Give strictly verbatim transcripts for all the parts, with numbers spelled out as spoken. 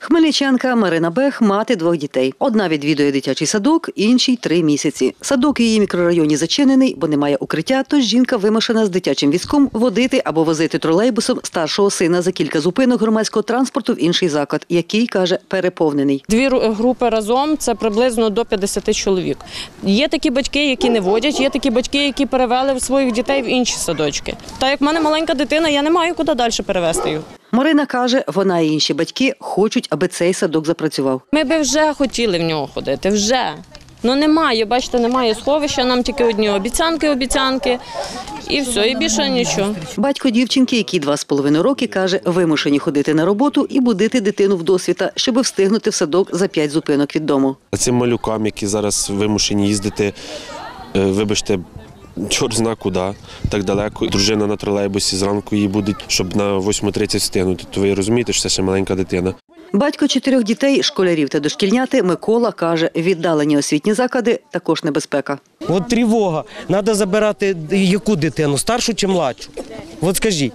Хмельничанка Марина Бех – мати двох дітей. Одна відвідує дитячий садок, інший – три місяці. Садок у її мікрорайоні зачинений, бо немає укриття, тож жінка вимушена з дитячим візком водити або возити тролейбусом старшого сина за кілька зупинок громадського транспорту в інший заклад, який, каже, переповнений. Дві групи разом – це приблизно до п'ятдесяти чоловік. Є такі батьки, які не водять, є такі батьки, які перевели своїх дітей в інші садочки. Та як в мене маленька дитина, я не маю куди далі перевезти її. Марина каже, вона і інші батьки хочуть, аби цей садок запрацював. Ми би вже хотіли в нього ходити, вже. Ну немає, бачите, немає сховища, нам тільки одні обіцянки, обіцянки і все, і більше нічого. Батько дівчинки, якій два з половиною роки, каже, вимушені ходити на роботу і будити дитину вдосвіта, щоб встигнути в садок за п'ять зупинок від дому. Цим малюкам, які зараз вимушені їздити, вибачте, чорт зна куди, так далеко. Дружина на тролейбусі, зранку її будуть, щоб на восьму тридцять встигнути. То ви розумієте, що це ще маленька дитина. Батько чотирьох дітей, школярів та дошкільняти, Микола, каже, віддалені освітні заклади – також небезпека. От тривога. Треба забирати яку дитину, старшу чи младшу? От скажіть,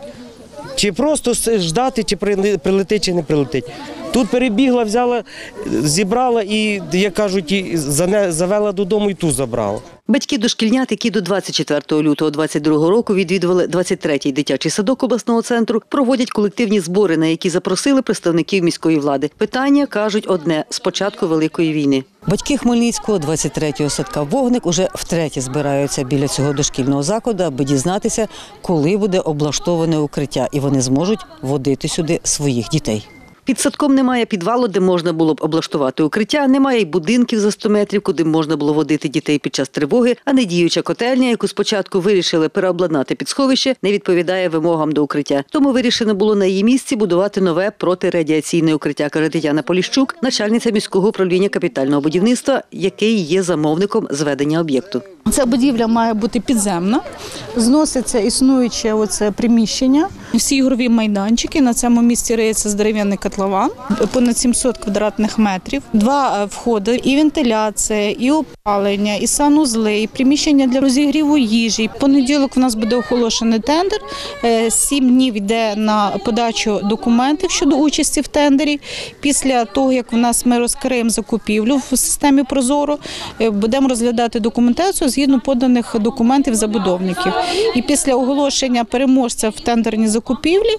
чи просто ждати, чи прилетить, чи не прилетить? Тут перебігла, взяла, зібрала і, як кажуть, і завела додому і ту забрала. Батьки дошкільнят, які до двадцять четвертого лютого двадцять другого року відвідували двадцять третій дитячий садок обласного центру, проводять колективні збори, на які запросили представників міської влади. Питання, кажуть, одне – з початку Великої війни. Батьки Хмельницького двадцять третього садка «Вогник» уже втретє збираються біля цього дошкільного закладу, аби дізнатися, коли буде облаштоване укриття, і вони зможуть водити сюди своїх дітей. Під садком немає підвалу, де можна було б облаштувати укриття, немає й будинків за сто метрів, куди можна було водити дітей під час тривоги, а недіюча котельня, яку спочатку вирішили переобладнати під сховище, не відповідає вимогам до укриття. Тому вирішено було на її місці будувати нове протирадіаційне укриття, каже Тетяна Поліщук, начальниця міського управління капітального будівництва, який є замовником зведення об'єкту. Ця будівля має бути підземна, зноситься існуюче оце приміщення, всі ігрові майданчики, на цьому місці риється дерев'яний котлован, понад сімсот квадратних метрів, два входи, і вентиляція, і опалення, і санузли, і приміщення для розігріву їжі. В понеділок в нас буде оголошений тендер, сім днів йде на подачу документів щодо участі в тендері. Після того, як в нас ми розкриємо закупівлю в системі «Прозоро», будемо розглядати документацію згідно поданих документів забудовників. І після оголошення переможця в тендерній закупівлі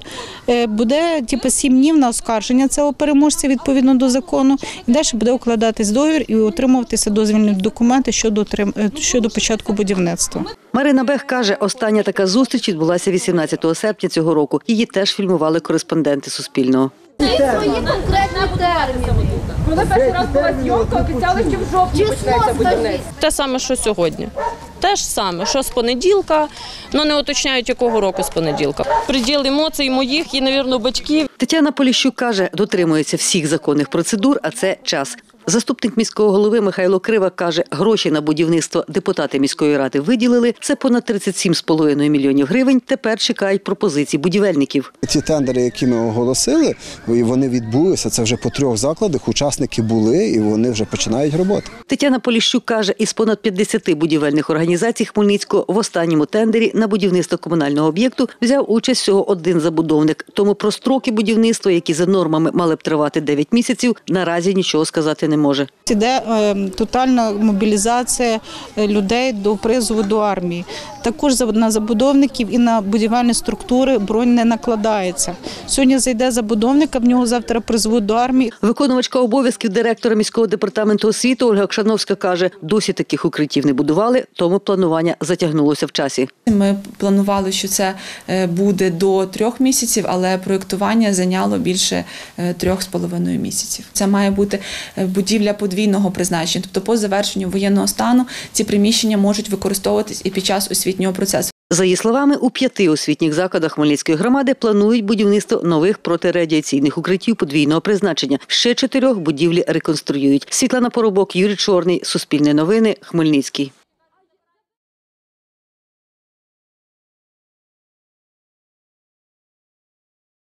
буде типу, сім днів на оскарження цього переможця відповідно до закону. І далі буде укладатись договір і отримуватися дозвільні документи щодо, щодо початку будівництва. Марина Бех каже, остання така зустріч відбулася вісімнадцятого серпня цього року. Її теж фільмували кореспонденти Суспільного. Це свої конкретні терміни. Коли перший раз була зйомка, обіцяли, що в жовтні почнеться будівництво. Те саме, що сьогодні. Те ж саме, що з понеділка, але не уточняють, якого року з понеділка. Приділ емоцій моїх і, мабуть, батьків. Тетяна Поліщук каже, дотримується всіх законних процедур, а це час. Заступник міського голови Михайло Кривак каже, гроші на будівництво депутати міської ради виділили. Це понад тридцять сім з половиною мільйонів гривень. Тепер чекають пропозицій будівельників. Ті тендери, які ми оголосили, вони відбулися. Це вже по трьох закладах. Учасники були і вони вже починають роботу. Тетяна Поліщук каже, із понад п'ятдесяти будівельних організацій Хмельницького в останньому тендері на будівництво комунального об'єкту взяв участь всього один забудовник. Тому про строки будівництва, які за нормами мали б тривати дев'ять місяців, наразі нічого сказати не може. Іде тотальна мобілізація людей до призову до армії. Також на забудовників і на будівельні структури бронь не накладається. Сьогодні зайде забудовник, а в нього завтра призвуть до армії. Виконувачка обов'язків директора міського департаменту освіти Ольга Окшановська каже, досі таких укриттів не будували, тому планування затягнулося в часі. Ми планували, що це буде до трьох місяців, але проєктування зайняло більше трьох з половиною місяців. Це має бути будівля подвійного призначення, тобто по завершенню воєнного стану ці приміщення можуть використовуватись і під час освітнього процесу. За її словами, у п'яти освітніх закладах Хмельницької громади планують будівництво нових протирадіаційних укриттів подвійного призначення. Ще чотирьох будівлі реконструюють. Світлана Поробок, Юрій Чорний, Суспільне новини, Хмельницький.